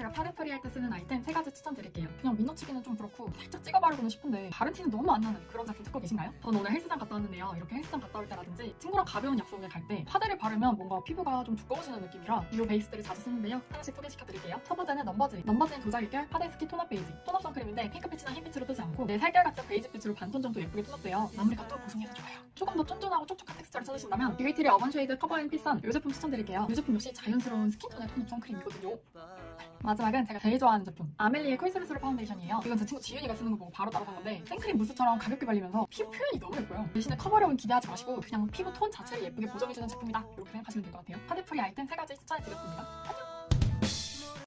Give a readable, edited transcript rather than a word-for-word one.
제가 파데프리 할 때 쓰는 아이템 3가지 추천드릴게요. 그냥 민노치기는 좀 그렇고 살짝 찍어 바르고는 싶은데 바른 티는 너무 안 나는 그런 제품 찾고 계신가요? 저는 오늘 헬스장 갔다 왔는데요. 이렇게 헬스장 갔다 올 때라든지 친구랑 가벼운 약속을 갈 때 파데를 바르면 뭔가 피부가 좀 두꺼워지는 느낌이라 이 베이스들을 자주 쓰는데요. 하나씩 소개시켜드릴게요. 첫 번째는 넘버즈인. 넘버즈인 도자기결 파데 스킨 톤업 베이지. 톤업 선크림인데 핑크빛이나 흰빛으로 뜨지 않고 내 살결 같은 베이지빛으로 반톤 정도 예쁘게 톤업돼요. 마무리가 또 보송해서 좋아요. 조금 더 쫀쫀하고 촉촉한 텍스처를 찾으신다면 뷰이티의 어반 쉐이드 커버 앤 피선 이 제품 추천드릴게요. 이 제품 역시 자연스러운 스킨톤의 톤업 선크림이거든요. 마지막은 제가 제일 좋아하는 제품 아멜리의 콜스루스루 파운데이션이에요. 이건 제 친구 지윤이가 쓰는 거 보고 바로 따라산 건데 생크림 무스처럼 가볍게 발리면서 피부 표현이 너무 예뻐요. 대신에 커버력은 기대하지 마시고 그냥 피부 톤 자체를 예쁘게 보정해주는 제품이다 이렇게 생각하시면 될 것 같아요. 파데프리 아이템 3가지 추천해드렸습니다. 안녕!